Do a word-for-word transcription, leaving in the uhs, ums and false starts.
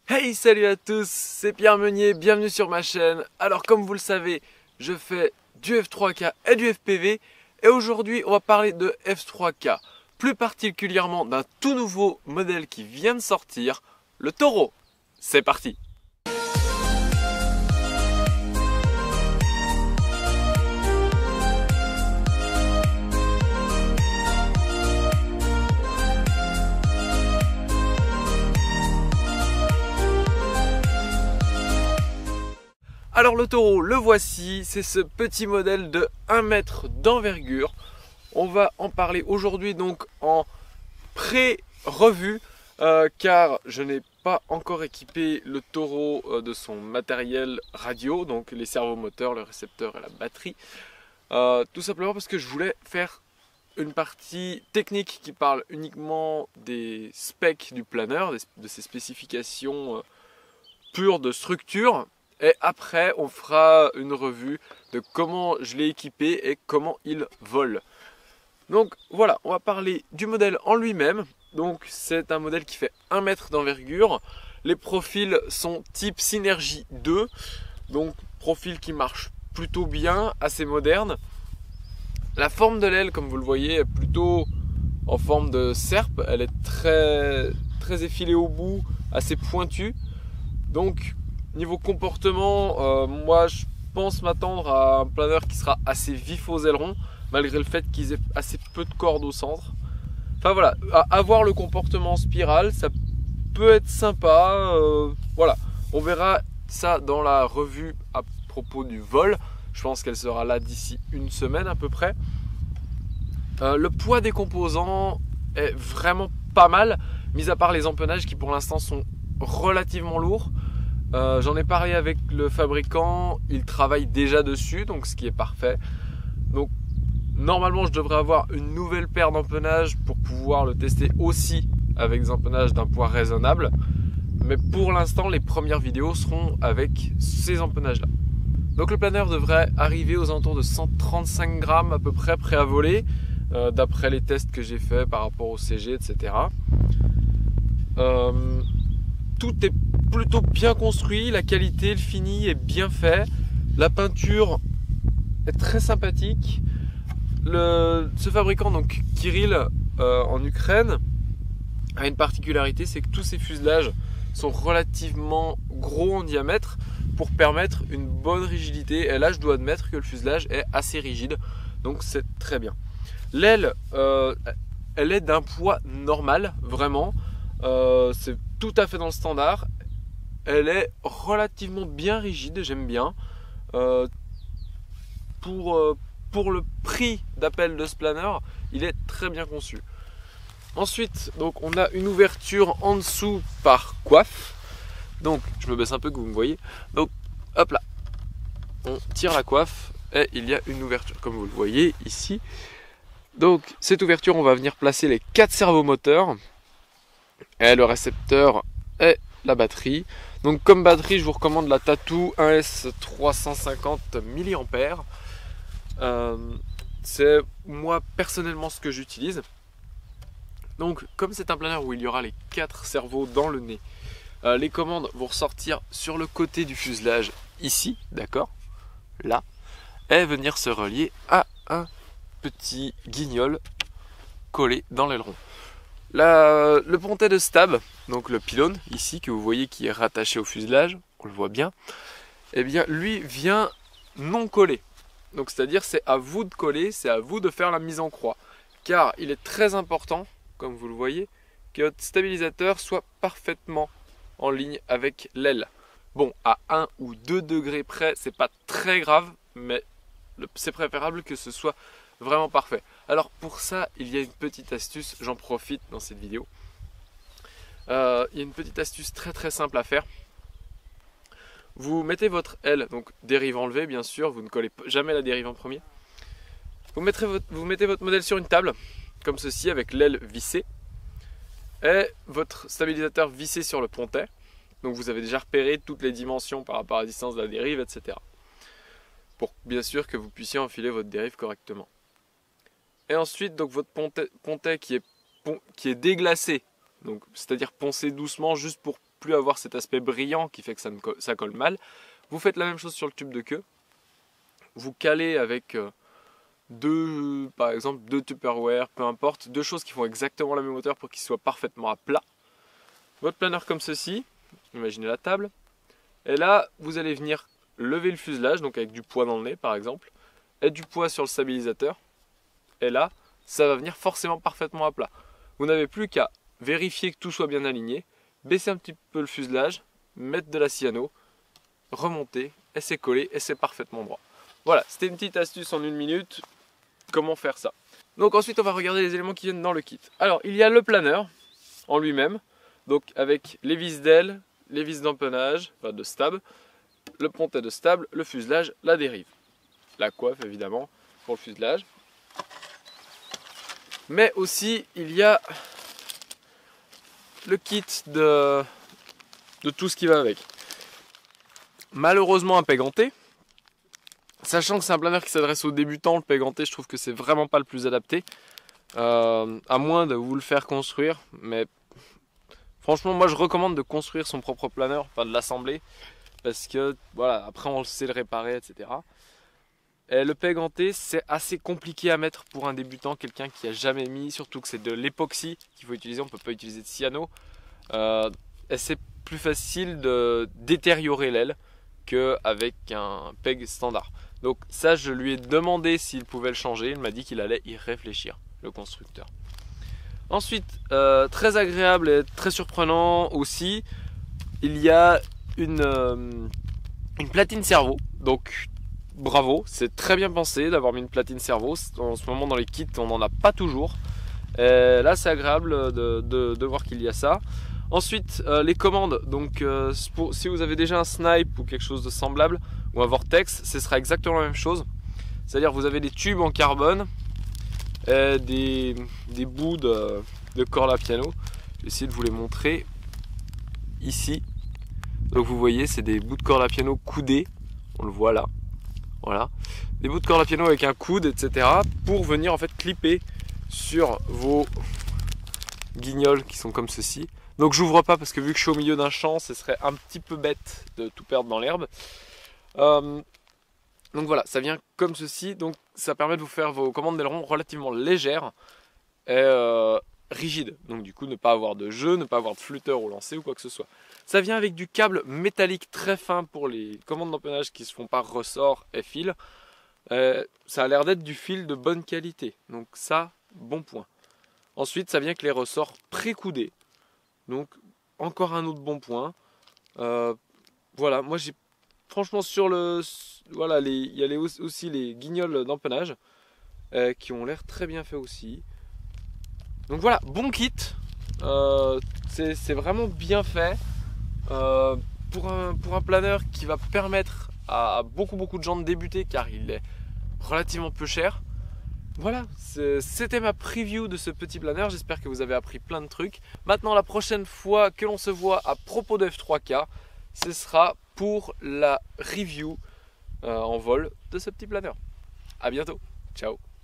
Hey, salut à tous, c'est Pierre Meunier, bienvenue sur ma chaîne. Alors comme vous le savez, je fais du F trois K et du F P V et aujourd'hui on va parler de F trois K, plus particulièrement d'un tout nouveau modèle qui vient de sortir, le Toro. C'est parti! Alors le Toro, le voici, c'est ce petit modèle de un mètre d'envergure. On va en parler aujourd'hui donc en pré-revue euh, car je n'ai pas encore équipé le Toro euh, de son matériel radio, donc les servomoteurs, le récepteur et la batterie. Euh, tout simplement parce que je voulais faire une partie technique qui parle uniquement des specs du planeur, de ses spécifications euh, pures de structure. Et après, on fera une revue de comment je l'ai équipé et comment il vole. Donc voilà, on va parler du modèle en lui-même. Donc c'est un modèle qui fait un mètre d'envergure. Les profils sont type Synergy deux. Donc profil qui marche plutôt bien, assez moderne. La forme de l'aile, comme vous le voyez, est plutôt en forme de serpe. Elle est très, très effilée au bout, assez pointue. Donc niveau comportement, euh, moi je pense m'attendre à un planeur qui sera assez vif aux ailerons, malgré le fait qu'ils aient assez peu de cordes au centre. Enfin voilà, avoir le comportement en spirale, ça peut être sympa. Euh, voilà, on verra ça dans la revue à propos du vol. Je pense qu'elle sera là d'ici une semaine à peu près. Euh, le poids des composants est vraiment pas mal, mis à part les empennages qui pour l'instant sont relativement lourds. Euh, J'en ai parlé avec le fabricant, il travaille déjà dessus, donc ce qui est parfait. Donc normalement je devrais avoir une nouvelle paire d'empennages pour pouvoir le tester aussi avec des empennages d'un poids raisonnable. Mais pour l'instant les premières vidéos seront avec ces empennages là. Donc le planeur devrait arriver aux alentours de cent trente-cinq grammes à peu près prêt à voler, euh, d'après les tests que j'ai fait par rapport au C G, et cetera. Euh, tout est plutôt bien construit, la qualité, le fini est bien fait, la peinture est très sympathique. Le, ce fabricant, donc Kirill euh, en Ukraine, a une particularité, c'est que tous ces fuselages sont relativement gros en diamètre pour permettre une bonne rigidité. Et là, je dois admettre que le fuselage est assez rigide, donc c'est très bien. L'aile, euh, elle est d'un poids normal, vraiment. Euh, c'est tout à fait dans le standard. Elle est relativement bien rigide, j'aime bien. Euh, pour, euh, pour le prix d'appel de ce planeur, il est très bien conçu. Ensuite, donc, on a une ouverture en dessous par coiffe. Donc, je me baisse un peu que vous me voyez. Donc, hop là, on tire la coiffe et il y a une ouverture, comme vous le voyez ici. Donc, cette ouverture, on va venir placer les quatre servomoteurs. Et le récepteur et la batterie. Donc comme batterie, je vous recommande la Tattoo un S trois cent cinquante milliampères. Euh, c'est moi personnellement ce que j'utilise. Donc comme c'est un planeur où il y aura les quatre servos dans le nez, euh, les commandes vont ressortir sur le côté du fuselage ici, d'accord, là, et venir se relier à un petit guignol collé dans l'aileron. La, le pontet de stab, donc le pylône ici que vous voyez qui est rattaché au fuselage, on le voit bien, et eh bien lui vient non collé. Donc c'est-à-dire c'est à vous de coller, c'est à vous de faire la mise en croix. Car il est très important, comme vous le voyez, que votre stabilisateur soit parfaitement en ligne avec l'aile. Bon, à un ou deux degrés près, c'est pas très grave, mais c'est préférable que ce soit vraiment parfait. Alors pour ça, il y a une petite astuce, j'en profite dans cette vidéo. Euh, il y a une petite astuce très très simple à faire. Vous mettez votre aile, donc dérive enlevée bien sûr, vous ne collez jamais la dérive en premier. Vous, mettrez votre, vous mettez votre modèle sur une table, comme ceci, avec l'aile vissée. Et votre stabilisateur vissé sur le pontet. Donc vous avez déjà repéré toutes les dimensions par rapport à la distance de la dérive, et cetera. Pour bien sûr que vous puissiez enfiler votre dérive correctement. Et ensuite, donc votre pontet, pontet qui, est, qui est déglacé, donc c'est-à-dire poncé doucement juste pour plus avoir cet aspect brillant qui fait que ça, ne colle, ça colle mal. Vous faites la même chose sur le tube de queue. Vous calez avec euh, deux, par exemple, deux Tupperware, peu importe, deux choses qui font exactement la même hauteur pour qu'il soit parfaitement à plat. Votre planeur comme ceci, imaginez la table. Et là, vous allez venir lever le fuselage, donc avec du poids dans le nez par exemple, et du poids sur le stabilisateur. Et là, ça va venir forcément parfaitement à plat. Vous n'avez plus qu'à vérifier que tout soit bien aligné, baisser un petit peu le fuselage, mettre de la cyano, remonter, et c'est collé, et c'est parfaitement droit. Voilà, c'était une petite astuce en une minute, comment faire ça. Donc ensuite, on va regarder les éléments qui viennent dans le kit. Alors, il y a le planeur en lui-même, donc avec les vis d'aile, les vis d'empennage, enfin de stab, le pontet de stable, le fuselage, la dérive. La coiffe évidemment pour le fuselage. Mais aussi il y a le kit de, de tout ce qui va avec. Malheureusement un péganté. Sachant que c'est un planeur qui s'adresse aux débutants, le péganté je trouve que c'est vraiment pas le plus adapté. Euh, à moins de vous le faire construire. Mais franchement moi je recommande de construire son propre planeur, enfin de l'assembler. Parce que voilà, après on sait le réparer, et cetera. Et le péganté, c'est assez compliqué à mettre pour un débutant, quelqu'un qui a jamais mis, surtout que c'est de l'époxy qu'il faut utiliser, on ne peut pas utiliser de cyano. Euh, et c'est plus facile de détériorer l'aile qu'avec un peg standard. Donc ça, je lui ai demandé s'il pouvait le changer, il m'a dit qu'il allait y réfléchir, le constructeur. Ensuite, euh, très agréable et très surprenant aussi, il y a Une, euh, une platine servo, donc bravo, c'est très bien pensé d'avoir mis une platine servo. En ce moment dans les kits on n'en a pas toujours, et là c'est agréable de, de, de voir qu'il y a ça. Ensuite euh, les commandes, donc euh, pour, si vous avez déjà un snipe ou quelque chose de semblable ou un vortex, ce sera exactement la même chose, c'est à dire vous avez des tubes en carbone et des, des bouts de, de corde à piano. Je vais essayer de vous les montrer ici. Donc vous voyez, c'est des bouts de corde à piano coudés, on le voit là, voilà, des bouts de corde à piano avec un coude, et cetera pour venir en fait clipper sur vos guignols qui sont comme ceci. Donc j'ouvre pas parce que vu que je suis au milieu d'un champ, ce serait un petit peu bête de tout perdre dans l'herbe. Euh, donc voilà, ça vient comme ceci, donc ça permet de vous faire vos commandes d'aileron relativement légères et euh, rigides. Donc du coup ne pas avoir de jeu, ne pas avoir de flûteur au lancer ou quoi que ce soit. Ça vient avec du câble métallique très fin pour les commandes d'empennage qui se font par ressort et fil. Euh, ça a l'air d'être du fil de bonne qualité. Donc ça, bon point. Ensuite, ça vient avec les ressorts pré-coudés. Donc encore un autre bon point. Euh, voilà, moi j'ai franchement sur le... Voilà, les, il y a les, aussi les guignols d'empennage euh, qui ont l'air très bien faits aussi. Donc voilà, bon kit. Euh, c'est vraiment bien fait. Euh, pour, un, pour un planeur qui va permettre à beaucoup beaucoup de gens de débuter car il est relativement peu cher. Voilà, c'était ma preview de ce petit planeur, j'espère que vous avez appris plein de trucs. Maintenant la prochaine fois que l'on se voit à propos de F trois K, ce sera pour la review euh, en vol de ce petit planeur. A bientôt, ciao.